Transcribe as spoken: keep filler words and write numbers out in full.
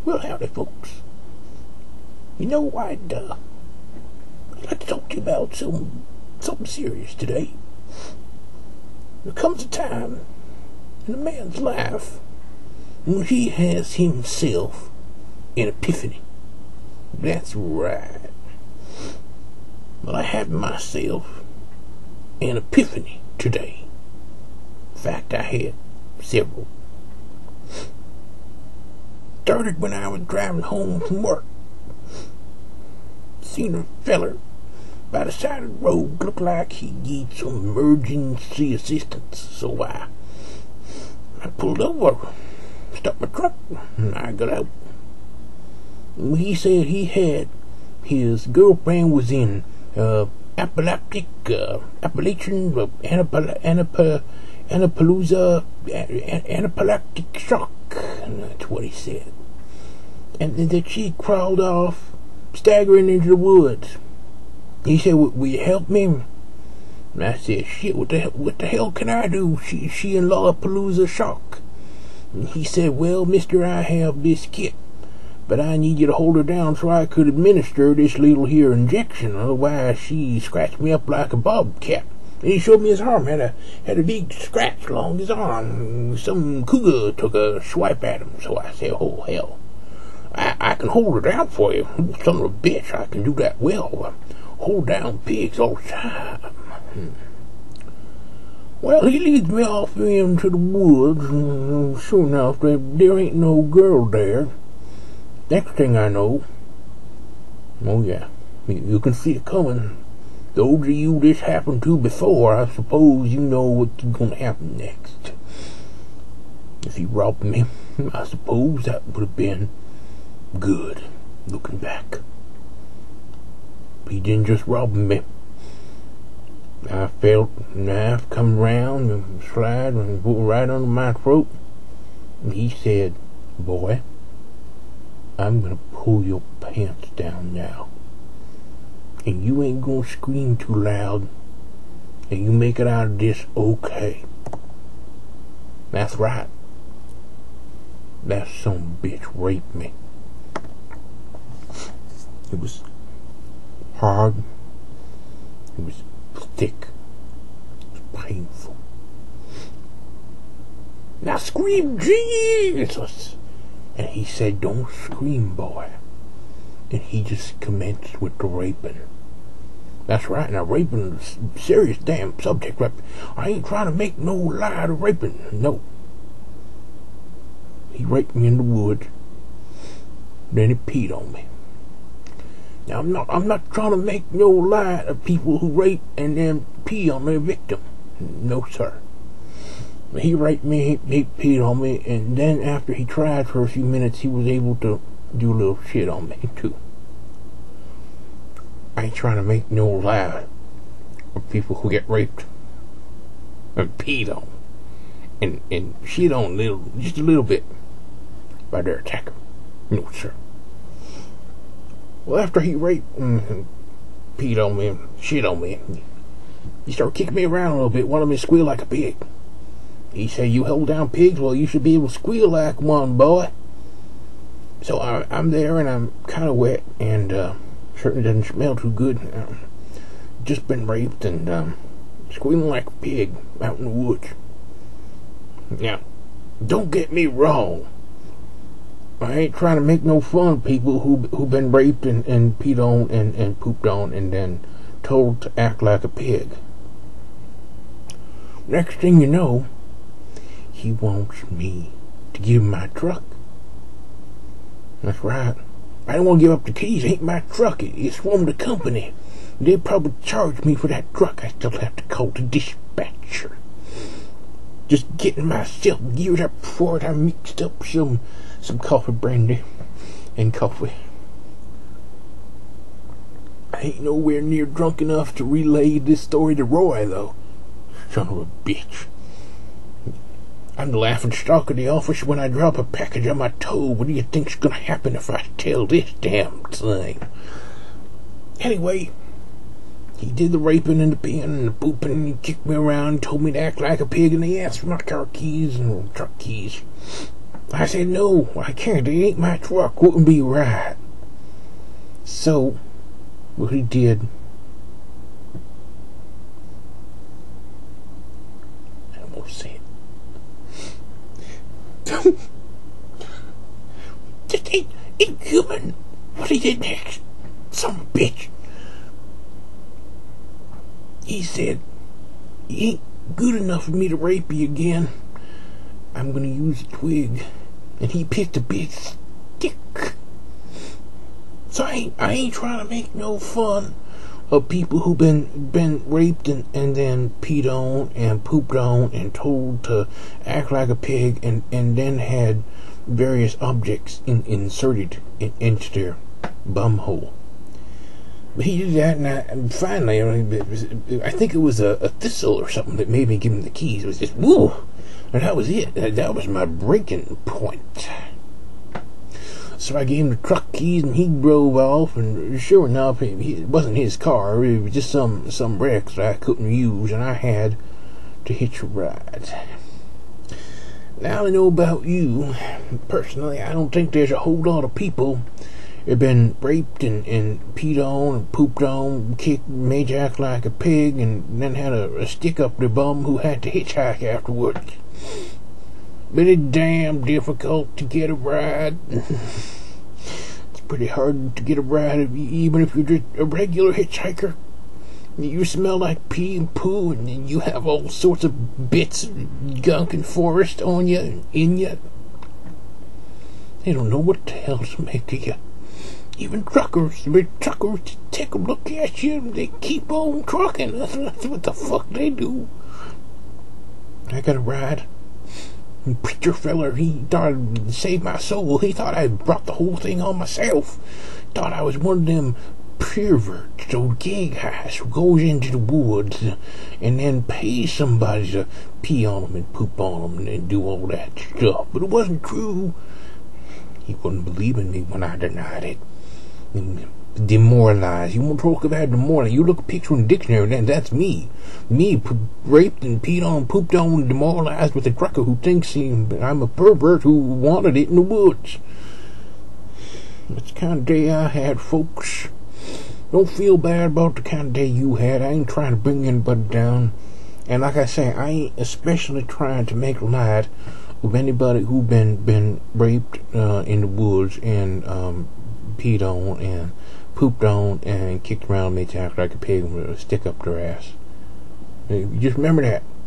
Well, howdy, folks. You know, I'd, uh, I'd like to talk to you about some, something serious today. There comes a time in a man's life when he has himself an epiphany. That's right. Well, I had myself an epiphany today. In fact, I had several. Started when I was driving home from work. Seen a feller by the side of the road, looked like he needed some emergency assistance. So I, I pulled over, stopped my truck, and I got out. He said he had his girlfriend was in uh, epileptic, uh, Appalachian, uh, anapal- anap- anapalooza, an- anaphylactic shock. And that's what he said. And then that she crawled off, staggering into the woods. He said, "Will you help me?" And I said, "Shit, what the hell, what the hell can I do? She, she in Lollapalooza shock." And he said, "Well, mister, I have this kit, but I need you to hold her down so I could administer this little here injection. Otherwise, she scratched me up like a bobcat." And he showed me his arm, had a had a big scratch along his arm. Some cougar took a swipe at him. So I said, "Oh, hell, I, I can hold her down for you. Son of a bitch, I can do that well. Hold down pigs all the time." Hmm. Well, he leads me off into the woods, and sure enough, there, there ain't no girl there. Next thing I know, oh yeah, you, you can see it coming. Those of you this happened to before, I suppose you know what's going to happen next. If he robbed me, I suppose that would have been good, looking back. He didn't just rob me. I felt a knife come round and slide and go right under my throat. And he said, "Boy, I'm going to pull your pants down now. And you ain't gonna scream too loud, and you make it out of this okay." That's right. That son of a bitch raped me. It was hard. It was thick. It was painful. "Now scream, Jesus!" And he said, "Don't scream, boy." And he just commenced with the raping. That's right, now raping is a serious damn subject. Right? I ain't trying to make no lie out of raping. No. He raped me in the woods. Then he peed on me. Now I'm not I'm not trying to make no lie of people who rape and then pee on their victim. No, sir. He raped me, he, he peed on me, and then after he tried for a few minutes, he was able to do a little shit on me too. I ain't trying to make no lie of people who get raped and peed on and and shit on a little, just a little bit by their attacker. No, sir. Well, after he raped and peed on me and shit on me, he started kicking me around a little bit, wanted me to squeal like a pig. He said, "You hold down pigs, well, you should be able to squeal like one, boy." So I, I'm there, and I'm kind of wet, and uh, certainly doesn't smell too good. Um, just been raped and um, squealing like a pig out in the woods. Now, don't get me wrong. I ain't trying to make no fun of people who who been raped and, and peed on and, and pooped on and then told to act like a pig. Next thing you know, he wants me to give him my truck. That's right. I don't want to give up the keys. It ain't my truck. It's from the company. They'd probably charge me for that truck. I still have to call the dispatcher. Just getting myself geared up for it, I mixed up some some coffee brandy and coffee. I ain't nowhere near drunk enough to relay this story to Roy, though. Son of a bitch. I'm the laughing stock of the office when I drop a package on my toe. What do you think's gonna happen if I tell this damn thing? Anyway, he did the raping and the peeing and the pooping, and he kicked me around, told me to act like a pig, and he asked for my car keys and truck keys. I said, no, I can't. It ain't my truck. Wouldn't be right. So, what he did, I won't say it. Just ain't, ain't human. What he did next? Some bitch. He said, you ain't good enough for me to rape you again. I'm gonna use a twig. And he picked a big stick. So I ain't, I ain't trying to make no fun of people who been been raped and, and then peed on and pooped on and told to act like a pig and, and then had various objects in, inserted in, into their bum hole. But he did that, and, I, and finally, I, mean, it was, I think it was a, a thistle or something that made me give him the keys. It was just woo, and that was it. That was my breaking point. So I gave him the truck keys, and he drove off. And sure enough, it, it wasn't his car. It was just some some wrecks that I couldn't use, and I had to hitch a ride. Now I know about you. Personally, I don't think there's a whole lot of people have been raped and, and peed on and pooped on, kicked, made you act like a pig, and then had a, a stick up their bum who had to hitchhike afterwards. But it's damn difficult to get a ride. It's pretty hard to get a ride, even if you're just a regular hitchhiker. You smell like pee and poo, and you have all sorts of bits of gunk and forest on you and in you. They don't know what the hell to make of you. Even truckers, the truckers take a look at you and they keep on trucking. That's, that's what the fuck they do. I got a ride. And preacher feller, he thought I'd save my soul. He thought I brought the whole thing on myself. Thought I was one of them perverts, those gay guys who goes into the woods and then pays somebody to pee on them and poop on them and then do all that stuff. But it wasn't true. He wouldn't believe in me when I denied it. Demoralized. You want to talk about demoralized? You look a picture in the dictionary, then that's me. Me, p- raped and peed on, pooped on, demoralized with a trucker who thinks he, I'm a pervert who wanted it in the woods. That's the kind of day I had, folks. Don't feel bad about the kind of day you had. I ain't trying to bring anybody down. And like I say, I ain't especially trying to make light of anybody who been been raped uh, in the woods and um, peed on and pooped on and kicked around, made you act like a pig with a stick up their ass. Just remember that.